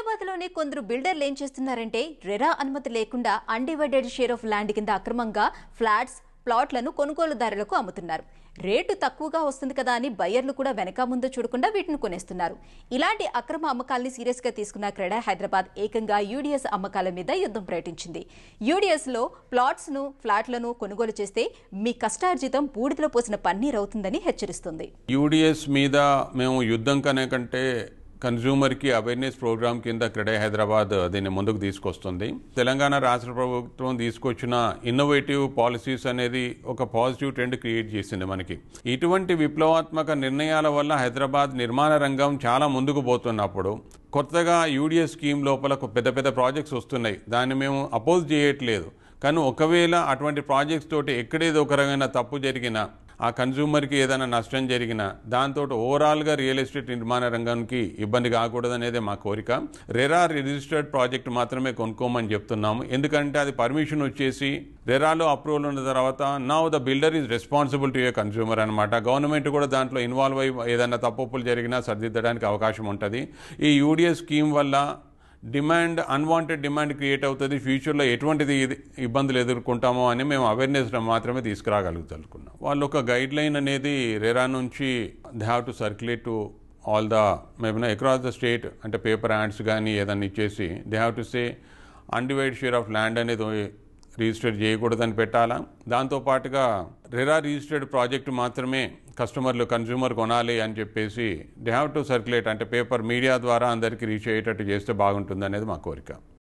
హైదరాబాద్లోని కొందరు బిల్డర్లు ఏం చేస్తున్నారంటే రెరా అనుమతి లేకుండా అన్డివైడెడ్ షేర్ ఆఫ్ ల్యాండ్ కింద అక్రమంగా ఫ్లాట్స్ ప్లాట్లను కొనుగోలుదారులకు అమ్ముతున్నారు. రేటు తక్కువగా వస్తుంది కదా అని బయ్యర్లు కూడా వెనక ముందు చూడకుండా వీటిని కొనేస్తున్నారు. ఇలాంటి అక్రమ అమ్మకాల్ని సీరియస్ గా తీసుకున్న క్రెడా హైదరాబాద్ ఏకంగా యూడీఎస్ అమ్మకాల మీద యుద్ధం ప్రకటించింది. యూడీఎస్ లో ప్లాట్స్ ను ఫ్లాట్లను కొనుగోలు చేస్తే మీ కష్టార్జితం బూడిదలో పోసిన పన్నీర్ అవుతుందని హెచ్చరిస్తుంది. యూడీఎస్ మీద మేము యుద్ధం కంటే కన్జ్యూమర్కి అవేర్నెస్ ప్రోగ్రామ్ కింద క్రెడా హైదరాబాద్ దీన్ని ముందుకు తీసుకొస్తుంది. తెలంగాణ రాష్ట్ర ప్రభుత్వం తీసుకొచ్చిన ఇన్నోవేటివ్ పాలసీస్ అనేది ఒక పాజిటివ్ ట్రెండ్ క్రియేట్ చేసింది మనకి. ఇటువంటి విప్లవాత్మక నిర్ణయాల వల్ల హైదరాబాద్ నిర్మాణ రంగం చాలా ముందుకు పోతున్నప్పుడు కొత్తగా యూడీఎస్ స్కీమ్ లోపల పెద్ద పెద్ద ప్రాజెక్ట్స్ వస్తున్నాయి. దాన్ని మేము అపోజ్ చేయట్లేదు. కానీ ఒకవేళ అటువంటి ప్రాజెక్ట్స్ తోటి ఎక్కడేదో ఒక రకమైన తప్పు జరిగినా, ఆ కన్జ్యూమర్కి ఏదైనా నష్టం జరిగినా దాంతో ఓవరాల్గా రియల్ ఎస్టేట్ నిర్మాణ రంగానికి ఇబ్బంది కాకూడదనేదే మా కోరిక. రెరా రిజిస్టర్డ్ ప్రాజెక్ట్ మాత్రమే కొనుక్కోమని చెప్తున్నాము. ఎందుకంటే అది పర్మిషన్ వచ్చేసి రెరాలో అప్రూవల్ ఉన్న తర్వాత now the builder is responsible to a consumer అనమాట. గవర్నమెంట్ కూడా దాంట్లో ఇన్వాల్వ్ అయ్యి ఏదైనా తప్పులు జరిగినా సరిదిద్దడానికి అవకాశం ఉంటుంది. ఈ యూడీఎస్ స్కీమ్ వల్ల అన్వాంటెడ్ డిమాండ్ క్రియేట్ అవుతుంది. ఫ్యూచర్లో ఎటువంటిది ఇబ్బందులు ఎదుర్కొంటామో అని మేము అవేర్నెస్ మాత్రమే తీసుకురాగలుగుతున్నాం. వాళ్ళు ఒక గైడ్ లైన్ అనేది రెరా నుంచి they have to circulate to all the maybe across the state, అంటే పేపర్ యాడ్స్ కానీ ఏదన్నా ఇచ్చేసి they have to say undivided share of land అనేది రిజిస్టర్ చేయకూడదని పెట్టాలా. దాంతోపాటుగా రెరా రిజిస్టర్డ్ ప్రాజెక్టు మాత్రమే కన్జ్యూమర్ కొనాలి అని చెప్పేసి దే హ్యావ్ టు సర్క్యులేట్, అంటే పేపర్ మీడియా ద్వారా అందరికీ రీచ్ అయ్యేటట్టు చేస్తే బాగుంటుంది అనేది మా కోరిక.